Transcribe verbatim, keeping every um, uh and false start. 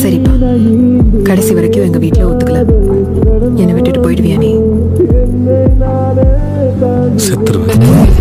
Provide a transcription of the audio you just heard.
சரிப்பா, கடைசி வரைக்கும் எங்க வீட்டுல ஒத்துக்கல. என்னை விட்டுட்டு போயிடுவியா நீ? செத்துருவேன்.